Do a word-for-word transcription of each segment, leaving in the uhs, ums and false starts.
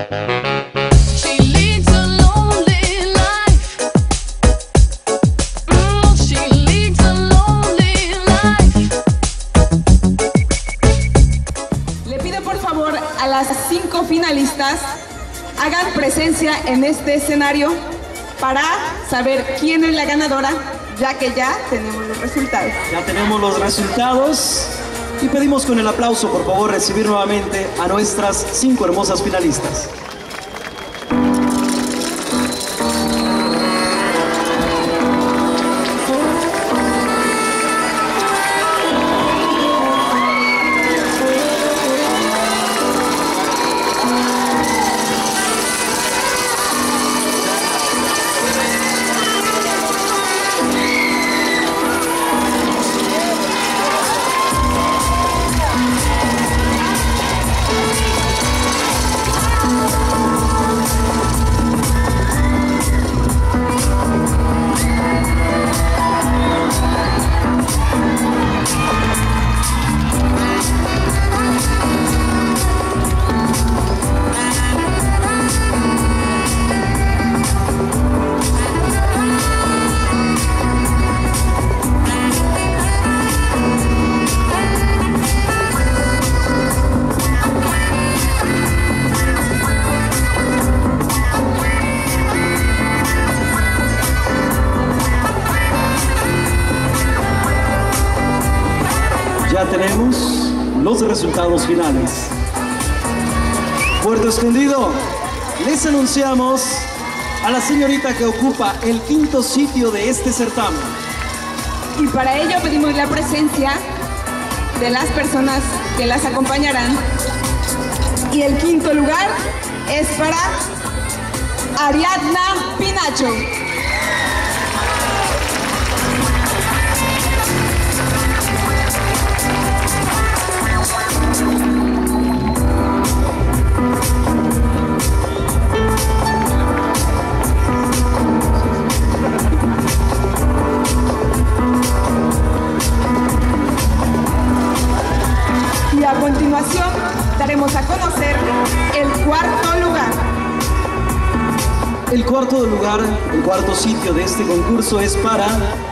A las cinco finalistas hagan presencia en este escenario para saber quién es la ganadora, ya que ya tenemos los resultados. Ya tenemos los resultados y pedimos con el aplauso, por favor, recibir nuevamente a nuestras cinco hermosas finalistas. Ya tenemos los resultados finales. Puerto Escondido, les anunciamos a la señorita que ocupa el quinto sitio de este certamen. Y para ello pedimos la presencia de las personas que las acompañarán. Y el quinto lugar es para Ariadna Pinacho. Y a continuación daremos a conocer el cuarto lugar. El cuarto lugar, el cuarto sitio de este concurso es para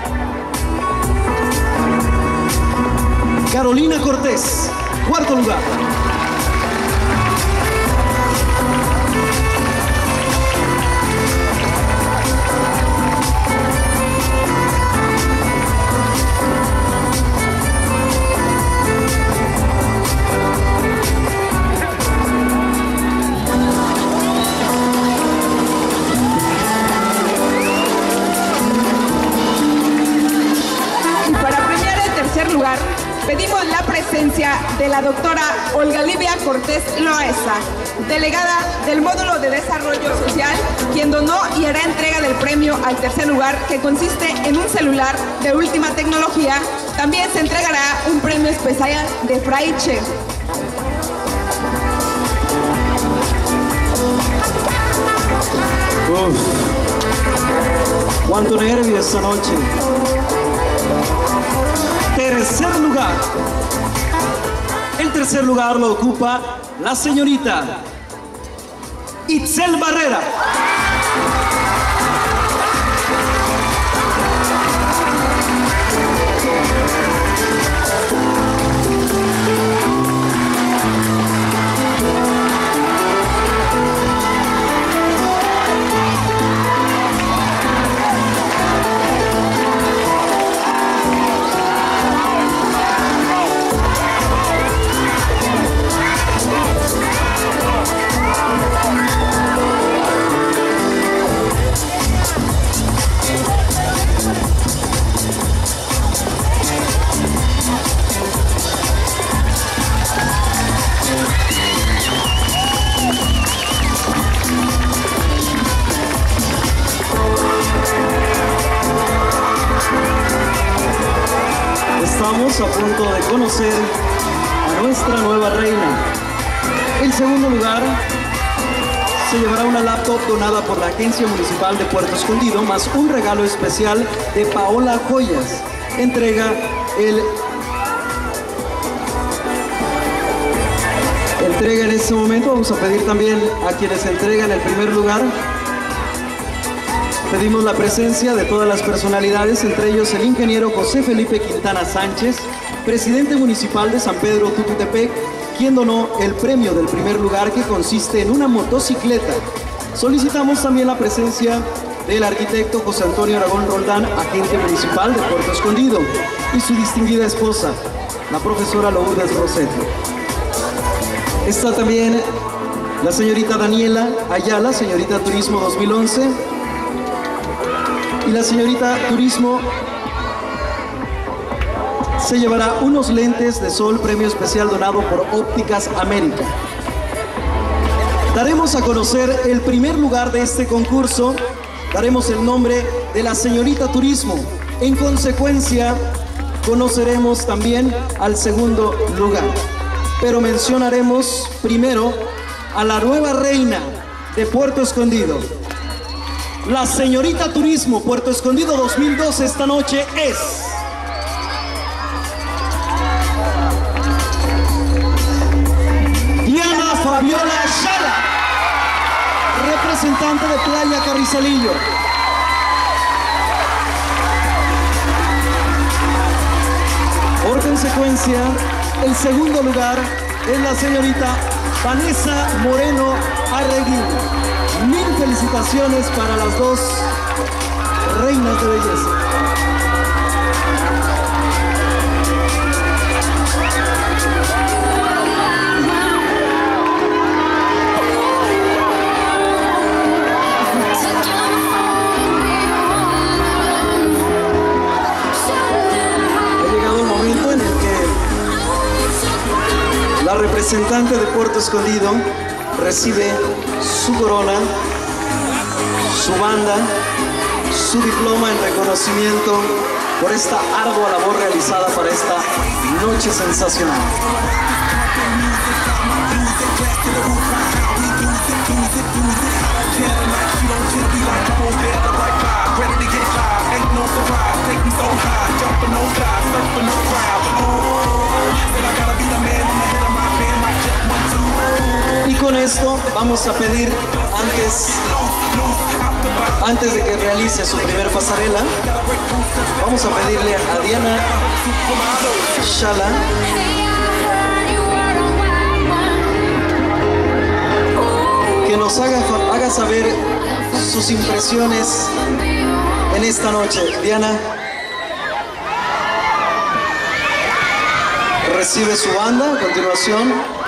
Carolina Cortés, cuarto lugar. Pedimos la presencia de la doctora Olga Livia Cortés Loaesa, delegada del Módulo de Desarrollo Social, quien donó y hará entrega del premio al tercer lugar, que consiste en un celular de última tecnología. También se entregará un premio especial de Fraiche. Uf, cuánto nervio esta noche. Tercer lugar. El tercer lugar lo ocupa la señorita Itzel Barrera. Estamos a punto de conocer a nuestra nueva reina. El segundo lugar se llevará una laptop donada por la Agencia Municipal de Puerto Escondido, más un regalo especial de Paola Joyas. Entrega el, el entrega en este momento. Vamos a pedir también a quienes entregan el primer lugar. Pedimos la presencia de todas las personalidades, entre ellos el ingeniero José Felipe Quintana Sánchez, presidente municipal de San Pedro Tuxtepec, quien donó el premio del primer lugar, que consiste en una motocicleta. Solicitamos también la presencia del arquitecto José Antonio Aragón Roldán, agente municipal de Puerto Escondido, y su distinguida esposa, la profesora Lourdes Roseto. Está también la señorita Daniela Ayala, señorita Turismo dos mil once, y la señorita Turismo se llevará unos lentes de sol, premio especial donado por Ópticas América. Daremos a conocer el primer lugar de este concurso, daremos el nombre de la señorita Turismo. En consecuencia, conoceremos también al segundo lugar, pero mencionaremos primero a la nueva reina de Puerto Escondido. La señorita Turismo Puerto Escondido dos mil doce esta noche es Diana Fabiola Shala, representante de Playa Carrizalillo. Por consecuencia, el segundo lugar es la señorita Vanessa Moreno Arreguín. Mil felicitaciones para las dos reinas de belleza. La representante de Puerto Escondido recibe su corona, su banda, su diploma en reconocimiento por esta ardua labor realizada para esta noche sensacional. Y con esto vamos a pedir, antes, antes de que realice su primer pasarela, vamos a pedirle a Diana Shala que nos haga, haga saber sus impresiones en esta noche. Diana recibe su banda a continuación.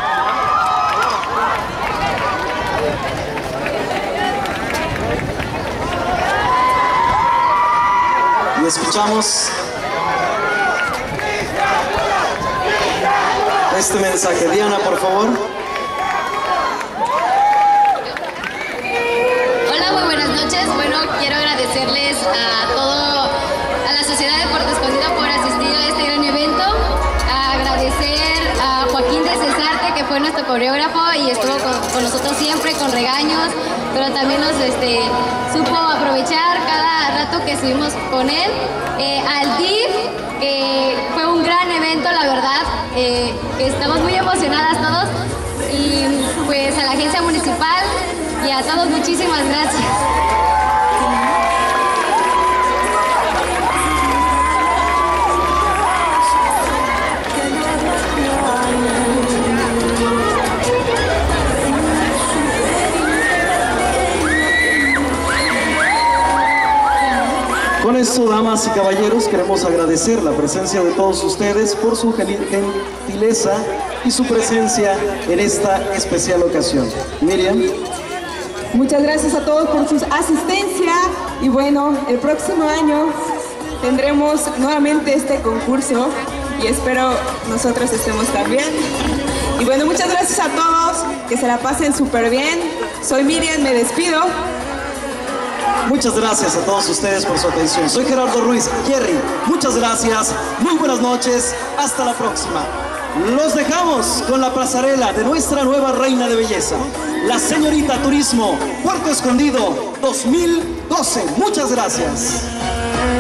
Y escuchamos este mensaje. Diana, por favor. Hola, muy buenas noches. Bueno, quiero agradecerles a todo, a la sociedad de Puerto Escondido por asistir a este gran evento. A agradecer a Joaquín de Cesarte, que fue nuestro coreógrafo y estuvo con, con nosotros siempre con regaños, pero también nos este, supo aprovechar cada rato que estuvimos con él. Eh, al D I F, que fue un gran evento, la verdad, eh, que estamos muy emocionadas todos, y pues a la agencia municipal y a todos muchísimas gracias. Con esto, damas y caballeros, queremos agradecer la presencia de todos ustedes por su gentileza y su presencia en esta especial ocasión. Miriam. Muchas gracias a todos por su asistencia y bueno, el próximo año tendremos nuevamente este concurso y espero nosotros estemos también. Y bueno, muchas gracias a todos, que se la pasen súper bien. Soy Miriam, me despido. Muchas gracias a todos ustedes por su atención. Soy Gerardo Ruiz. Jerry, muchas gracias. Muy buenas noches. Hasta la próxima. Los dejamos con la pasarela de nuestra nueva reina de belleza, la señorita Turismo Puerto Escondido dos mil doce. Muchas gracias.